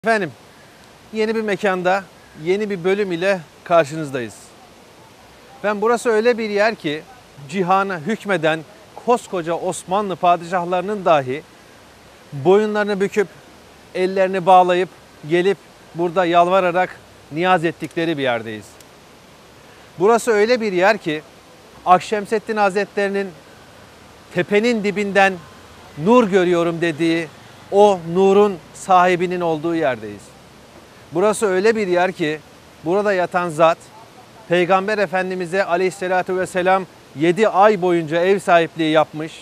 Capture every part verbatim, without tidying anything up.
Efendim, yeni bir mekanda, yeni bir bölüm ile karşınızdayız. Ben burası öyle bir yer ki, cihana hükmeden koskoca Osmanlı padişahlarının dahi boyunlarını büküp, ellerini bağlayıp, gelip burada yalvararak niyaz ettikleri bir yerdeyiz. Burası öyle bir yer ki, Akşemseddin Hazretleri'nin tepenin dibinden nur görüyorum dediği o nurun sahibinin olduğu yerdeyiz. Burası öyle bir yer ki burada yatan zat Peygamber Efendimiz'e aleyhissalatü vesselam yedi ay boyunca ev sahipliği yapmış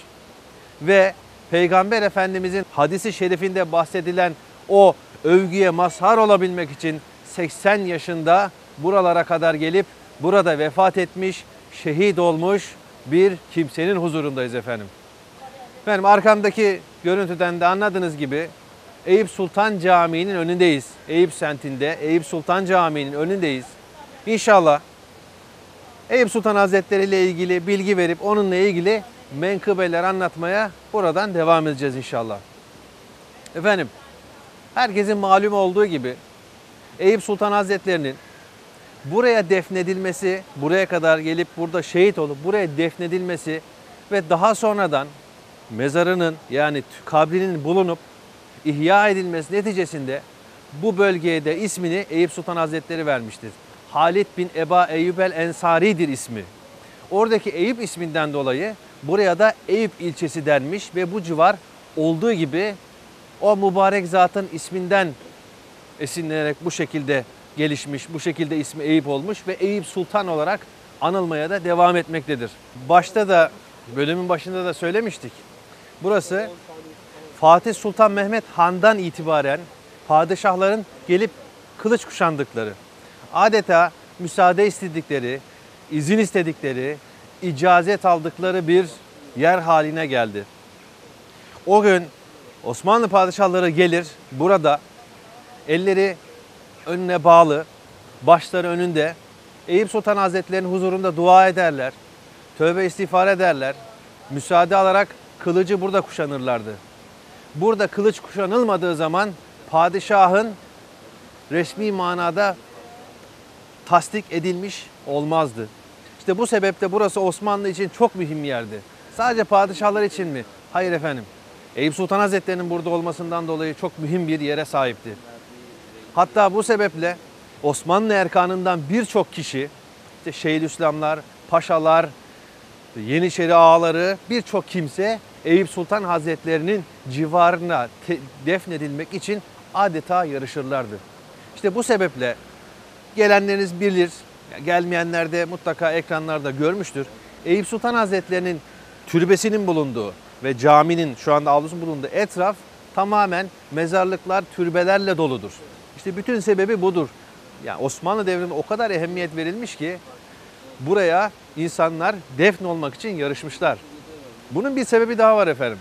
ve Peygamber Efendimiz'in hadisi şerifinde bahsedilen o övgüye mazhar olabilmek için seksen yaşında buralara kadar gelip burada vefat etmiş, şehit olmuş bir kimsenin huzurundayız efendim. Efendim arkamdaki görüntüden de anladığınız gibi Eyüp Sultan Camii'nin önündeyiz. Eyüp semtinde Eyüp Sultan Camii'nin önündeyiz. İnşallah Eyüp Sultan Hazretleri ile ilgili bilgi verip onunla ilgili menkıbeler anlatmaya buradan devam edeceğiz inşallah. Efendim herkesin malum olduğu gibi Eyüp Sultan Hazretleri'nin buraya defnedilmesi, buraya kadar gelip burada şehit olup buraya defnedilmesi ve daha sonradan mezarının yani kabrinin bulunup ihya edilmesi neticesinde bu bölgeye de ismini Eyüp Sultan Hazretleri vermiştir. Halid bin Eba Eyyub el-Ensari'dir ismi. Oradaki Eyüp isminden dolayı buraya da Eyüp ilçesi denmiş ve bu civar olduğu gibi o mübarek zatın isminden esinlenerek bu şekilde gelişmiş, bu şekilde ismi Eyüp olmuş ve Eyüp Sultan olarak anılmaya da devam etmektedir. Başta da bölümün başında da söylemiştik. Burası Fatih Sultan Mehmet Han'dan itibaren padişahların gelip kılıç kuşandıkları, adeta müsaade istedikleri, izin istedikleri, icazet aldıkları bir yer haline geldi. O gün Osmanlı padişahları gelir burada elleri önüne bağlı, başları önünde Eyüp Sultan Hazretleri'nin huzurunda dua ederler, tövbe istiğfar ederler, müsaade alarak kılıcı burada kuşanırlardı. Burada kılıç kuşanılmadığı zaman padişahın resmi manada tasdik edilmiş olmazdı. İşte bu sebeple burası Osmanlı için çok mühim bir yerdi. Sadece padişahlar için mi? Hayır efendim. Eyüp Sultan Hazretleri'nin burada olmasından dolayı çok mühim bir yere sahipti. Hatta bu sebeple Osmanlı erkanından birçok kişi, işte Şeyhülislamlar, paşalar, Yeniçeri ağaları, birçok kimse Eyüp Sultan Hazretleri'nin civarına defnedilmek için adeta yarışırlardı. İşte bu sebeple gelenleriniz bilir, gelmeyenler de mutlaka ekranlarda görmüştür. Eyüp Sultan Hazretleri'nin türbesinin bulunduğu ve caminin şu anda avlusunun bulunduğu etraf tamamen mezarlıklar, türbelerle doludur. İşte bütün sebebi budur. Yani Osmanlı devrinde o kadar ehemmiyet verilmiş ki buraya insanlar defn olmak için yarışmışlar. Bunun bir sebebi daha var efendim.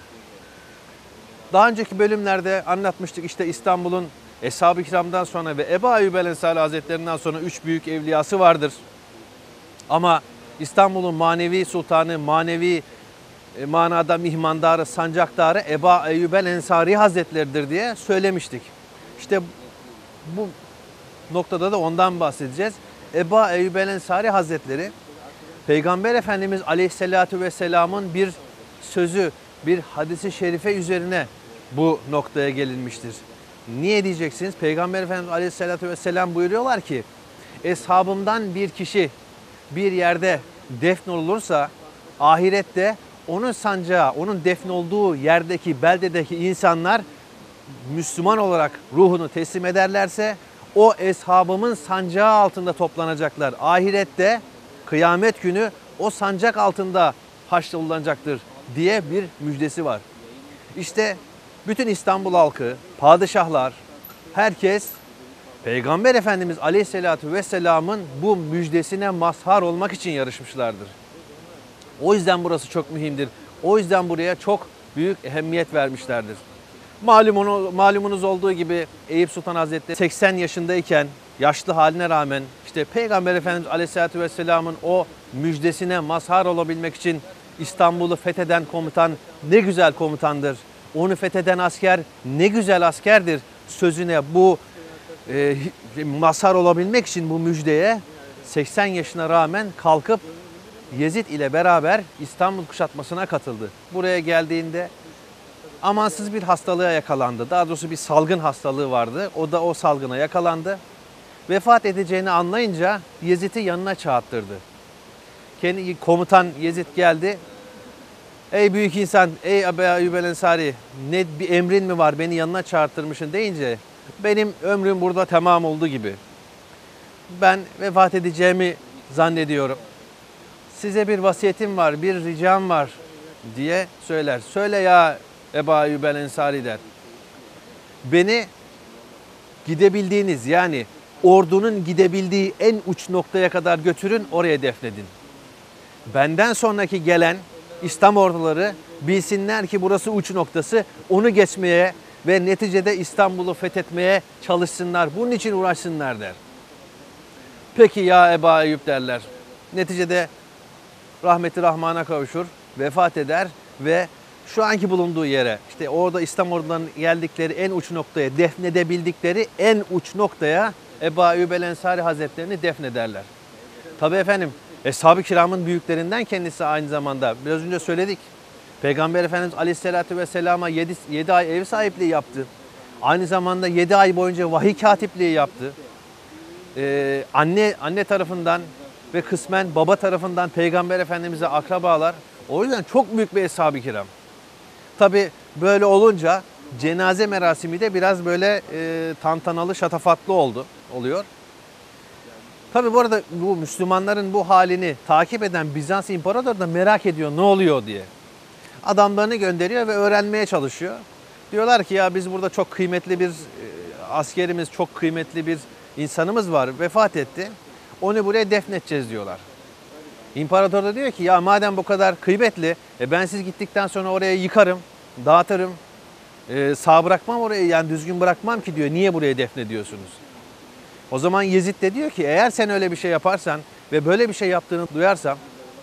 Daha önceki bölümlerde anlatmıştık işte İstanbul'un Eshab-ı Kiram'dan sonra ve Ebu Eyyub el-Ensari Hazretlerinden sonra üç büyük evliyası vardır. Ama İstanbul'un manevi sultanı, manevi manada mihmandarı, sancaktarı Ebu Eyyub el-Ensari Hazretleridir diye söylemiştik. İşte bu noktada da ondan bahsedeceğiz. Ebu Eyyub el-Ensari Hazretleri Peygamber Efendimiz Aleyhisselatü Vesselam'ın bir sözü, bir hadisi şerife üzerine bu noktaya gelinmiştir. Niye diyeceksiniz? Peygamber Efendimiz Aleyhisselatü Vesselam buyuruyorlar ki eshabımdan bir kişi bir yerde defnolunursa ahirette onun sancağı, onun defnolduğu yerdeki, beldedeki insanlar Müslüman olarak ruhunu teslim ederlerse o eshabımın sancağı altında toplanacaklar. Ahirette kıyamet günü o sancak altında haşrolanacaktır diye bir müjdesi var. İşte bütün İstanbul halkı, padişahlar, herkes Peygamber Efendimiz Aleyhisselatü Vesselam'ın bu müjdesine mazhar olmak için yarışmışlardır. O yüzden burası çok mühimdir. O yüzden buraya çok büyük ehemmiyet vermişlerdir. Malum, malumunuz olduğu gibi Eyüp Sultan Hazretleri seksen yaşındayken yaşlı haline rağmen işte Peygamber Efendimiz Aleyhisselatü Vesselam'ın o müjdesine mazhar olabilmek için İstanbul'u fetheden komutan ne güzel komutandır. Onu fetheden asker ne güzel askerdir sözüne bu e, mazhar olabilmek için bu müjdeye seksen yaşına rağmen kalkıp Yezid ile beraber İstanbul kuşatmasına katıldı. Buraya geldiğinde amansız bir hastalığa yakalandı. Daha doğrusu bir salgın hastalığı vardı. O da o salgına yakalandı. Vefat edeceğini anlayınca Yezid'i yanına çağırttırdı. Kendi komutan Yezid geldi. Ey büyük insan, ey Ebu Eyyub el Ensari, ne bir emrin mi var, beni yanına çağırttırmışsın deyince benim ömrüm burada tamam oldu gibi. Ben vefat edeceğimi zannediyorum. Size bir vasiyetim var, bir ricam var diye söyler. Söyle ya Ebu Eyyub el Ensari der. Beni gidebildiğiniz, yani ordunun gidebildiği en uç noktaya kadar götürün, oraya defnedin. Benden sonraki gelen İslam orduları bilsinler ki burası uç noktası, onu geçmeye ve neticede İstanbul'u fethetmeye çalışsınlar. Bunun için uğraşsınlar der. Peki ya Ebu Eyyub derler. Neticede rahmeti Rahman'a kavuşur, vefat eder ve şu anki bulunduğu yere, işte orada İslam ordularının geldikleri en uç noktaya, defnedebildikleri en uç noktaya Ebu Eyyub el Ensari Hazretlerini defnederler. Tabi efendim, Eshab-ı Kiram'ın büyüklerinden kendisi aynı zamanda. Biraz önce söyledik. Peygamber Efendimiz Aleyhisselatü Vesselam'a yedi ay ev sahipliği yaptı. Aynı zamanda yedi ay boyunca vahiy katipliği yaptı. Ee, anne anne tarafından ve kısmen baba tarafından Peygamber Efendimiz'e akrabalar. O yüzden çok büyük bir Eshab-ı Kiram. Tabi böyle olunca cenaze merasimi de biraz böyle e, tantanalı, şatafatlı oldu, oluyor. Tabi bu arada bu Müslümanların bu halini takip eden Bizans İmparatoru da merak ediyor ne oluyor diye. Adamlarını gönderiyor ve öğrenmeye çalışıyor. Diyorlar ki ya biz burada çok kıymetli bir askerimiz, çok kıymetli bir insanımız var, vefat etti. Onu buraya defnedeceğiz diyorlar. İmparator da diyor ki ya madem bu kadar kıymetli, e ben siz gittikten sonra oraya yıkarım, dağıtırım, e, sağ bırakmam orayı, yani düzgün bırakmam ki diyor, niye buraya defnediyorsunuz? O zaman Yezid de diyor ki eğer sen öyle bir şey yaparsan ve böyle bir şey yaptığını duyarsam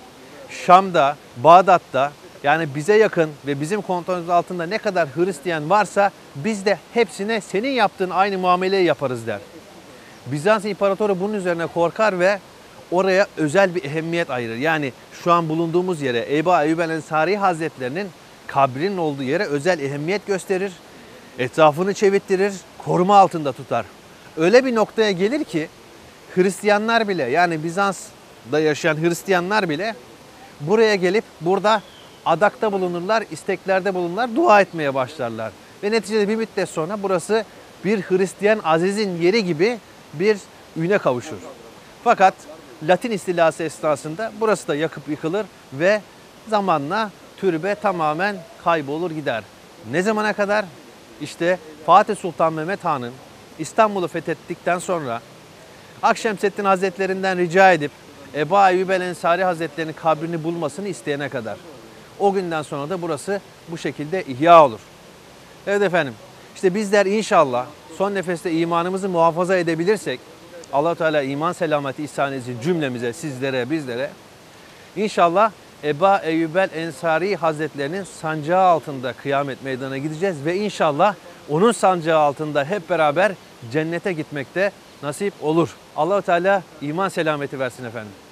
Şam'da, Bağdat'ta, yani bize yakın ve bizim kontrolümüz altında ne kadar Hristiyan varsa biz de hepsine senin yaptığın aynı muameleyi yaparız der. Bizans İmparatoru bunun üzerine korkar ve oraya özel bir ehemmiyet ayırır. Yani şu an bulunduğumuz yere Ebu Eyyub el Ensari Hazretlerinin kabrinin olduğu yere özel ehemmiyet gösterir. Etrafını çevittirir, koruma altında tutar. Öyle bir noktaya gelir ki Hristiyanlar bile, yani Bizans'da yaşayan Hristiyanlar bile buraya gelip burada adakta bulunurlar, isteklerde bulunurlar, dua etmeye başlarlar. Ve neticede bir müddet sonra burası bir Hristiyan azizin yeri gibi bir üne kavuşur. Fakat Latin istilası esnasında burası da yakıp yıkılır ve zamanla türbe tamamen kaybolur gider. Ne zamana kadar? İşte Fatih Sultan Mehmet Han'ın İstanbul'u fethettikten sonra Akşemseddin Hazretlerinden rica edip Ebu Eyyub el Ensari Hazretlerinin kabrini bulmasını isteyene kadar. O günden sonra da burası bu şekilde ihya olur. Evet efendim, işte bizler inşallah son nefeste imanımızı muhafaza edebilirsek, Allah-u Teala iman selameti ihsan etsin cümlemize, sizlere, bizlere. İnşallah Ebu Eyyub el Ensari Hazretlerinin sancağı altında kıyamet meydana gideceğiz ve inşallah onun sancağı altında hep beraber cennete gitmekte nasip olur. Allah-u Teala iman selameti versin efendim.